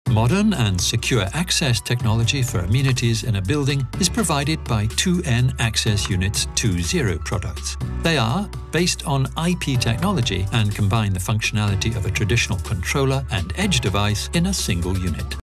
Modern and secure access technology for amenities in a building is provided by 2N Access Unit's 2.0 products. They are based on IP technology and combine the functionality of a traditional controller and edge device in a single unit.